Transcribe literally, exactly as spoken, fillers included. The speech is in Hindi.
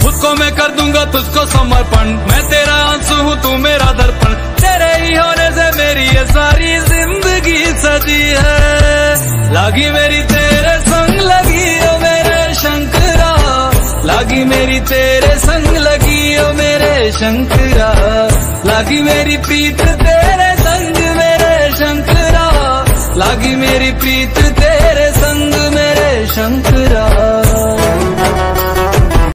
उसको मैं कर दूंगा तुझको समर्पण, मैं तेरा आंसू हूँ तू मेरा दर्पण, तेरे ही होने से मेरी ये सारी जिंदगी सजी है। लागी मेरी तेरे संग लगी ओ मेरे शंकरा, लागी मेरी तेरे संग लगी ओ मेरे शंकरा, लागी मेरी प्रीत तेरे संग मेरे शंकरा, लागी मेरी प्रीत तेरे संग मेरे शंकरा।